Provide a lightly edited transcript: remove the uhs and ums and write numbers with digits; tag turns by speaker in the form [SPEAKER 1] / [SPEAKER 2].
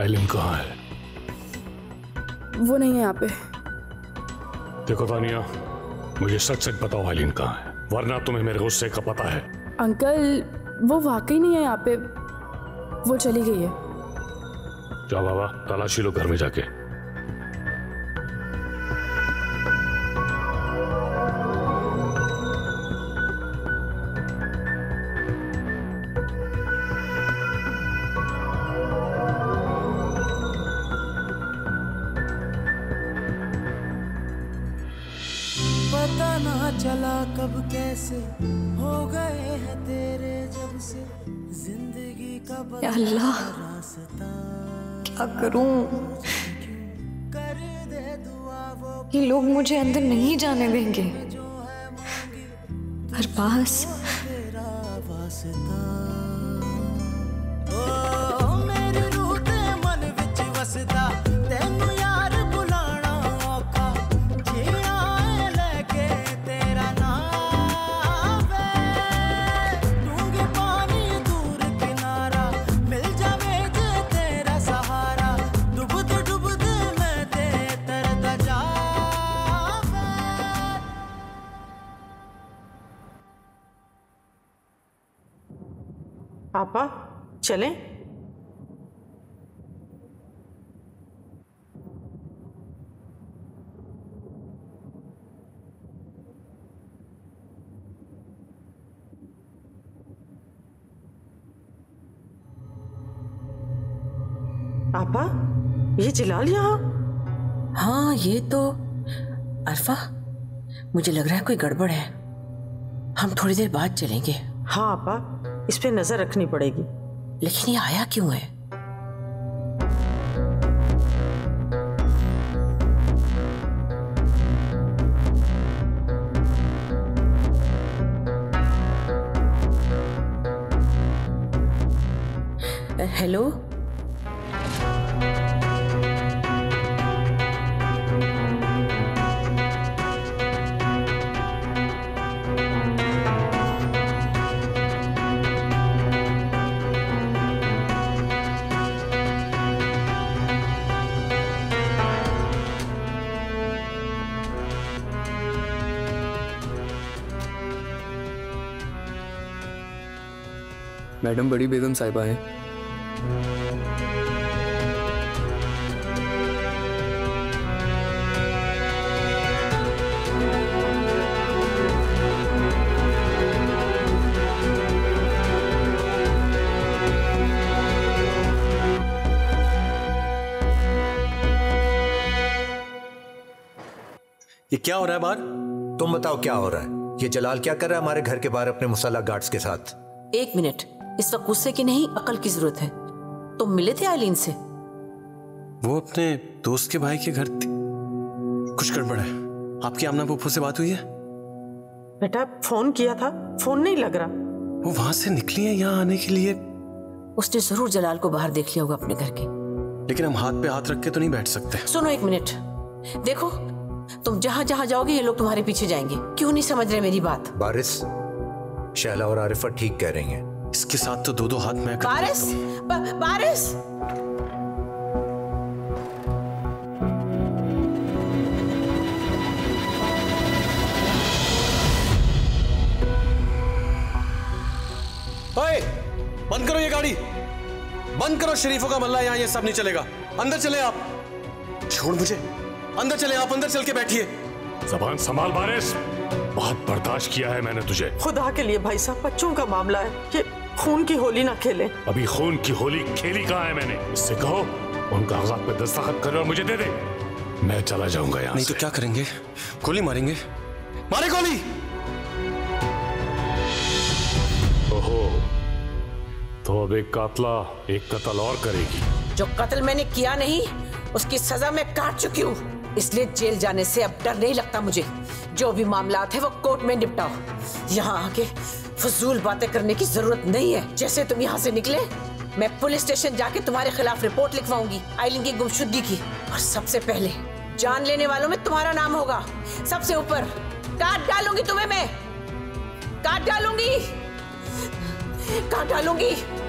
[SPEAKER 1] आइलिन कहाँ है?
[SPEAKER 2] वो नहीं है यहाँ पे।
[SPEAKER 1] देखो तानिया, मुझे सच सच बताओ आइलिन कहाँ है, वरना तुम्हें मेरे गुस्से का पता है।
[SPEAKER 2] अंकल, वो वाकई नहीं है यहाँ पे, वो चली गई है।
[SPEAKER 1] जाओ बाबा, तलाशी लो घर में जाके।
[SPEAKER 3] पता ना चला कब कैसे हो गए हैं तेरे जब से जिंदगी का
[SPEAKER 4] या अल्लाह, क्या करूं? ये लोग मुझे अंदर नहीं जाने देंगे। अरबाज,
[SPEAKER 3] मेरी रूह ते मन विच वसदा तेनू यार बुलाना औखा जिया लेके तेरा नाम वे डूंगे पानी दूर किनारा मिल जावे जे तेरा सहारा डूबते मैं ते तरदा जावे।
[SPEAKER 5] पापा चलें? पापा, ये जलाल यहाँ?
[SPEAKER 6] हाँ, ये तो अरफा, मुझे लग रहा है कोई गड़बड़ है। हम थोड़ी देर बाद चलेंगे।
[SPEAKER 5] हाँ पापा, इस पे नजर रखनी पड़ेगी।
[SPEAKER 6] लेकिन ये आया क्यों है? हेलो,
[SPEAKER 7] मैडम, बड़ी बेगम साहिबा हैं।
[SPEAKER 8] ये क्या हो रहा है बाहर?
[SPEAKER 9] तुम बताओ क्या हो रहा है? ये जलाल क्या कर रहा है हमारे घर के बाहर अपने मुसल्ला गार्ड्स के साथ?
[SPEAKER 6] एक मिनट, इस वक्त गुस्से की नहीं अकल की जरूरत है। तुम मिले थे आइलिन से?
[SPEAKER 8] वो अपने दोस्त के भाई के घर थी। कुछ गड़बड़ है। आपकी आमना फूफू से बात हुई है?
[SPEAKER 5] बेटा फोन किया था, फोन नहीं लग रहा।
[SPEAKER 8] वो वहां से निकली है यहाँ आने के लिए।
[SPEAKER 6] उसने जरूर जलाल को बाहर देख लिया होगा अपने घर के।
[SPEAKER 8] लेकिन हम हाथ पे हाथ रख के तो नहीं बैठ सकते।
[SPEAKER 6] सुनो एक मिनट, देखो तुम जहां जहां जाओगे ये लोग तुम्हारे पीछे जाएंगे। क्यों नहीं समझ रहे मेरी बात?
[SPEAKER 9] बारिश, शैला और आरिफा ठीक कह रही हैं।
[SPEAKER 8] इसके साथ तो दो दो हाथ मैं
[SPEAKER 6] बारिश, बारिश,
[SPEAKER 8] ओए, बंद करो ये गाड़ी, बंद करो। शरीफों का मल्ला यहाँ, ये सब नहीं चलेगा। अंदर चले आप। छोड़ मुझे, अंदर चले आप, अंदर चल के बैठिए।
[SPEAKER 1] ज़बान संभाल बारिश, बहुत बर्दाश्त किया है मैंने तुझे।
[SPEAKER 5] खुदा के लिए भाई साहब, बच्चों का मामला है, ये खून की होली ना खेले।
[SPEAKER 1] अभी खून की होली खेली कहाँ है मैंने? इससे कहो उन कागजात पे दस्तखत करे और मुझे दे दे। मैं चला जाऊंगा यहाँ
[SPEAKER 8] नहीं
[SPEAKER 1] से।
[SPEAKER 8] तो क्या करेंगे? गोली मारेंगे? मारे गोली।
[SPEAKER 1] ओहो, तो अब एक कातला एक कत्ल और करेगी।
[SPEAKER 6] जो कत्ल मैंने किया नहीं उसकी सजा मैं काट चुकी हूँ, इसलिए जेल जाने से अब डर नहीं लगता मुझे। जो भी मामलात है वो कोर्ट में निपटाओ। यहाँ आके फजूल बातें करने की जरूरत नहीं है। जैसे तुम यहाँ से निकले मैं पुलिस स्टेशन जाके तुम्हारे खिलाफ रिपोर्ट लिखवाऊंगी आइलिन की गुमशुदगी की, और सबसे पहले जान लेने वालों में तुम्हारा नाम होगा सबसे ऊपर। काट डालूंगी तुम्हें, मैं काट डालूंगी, काट डालूंगी।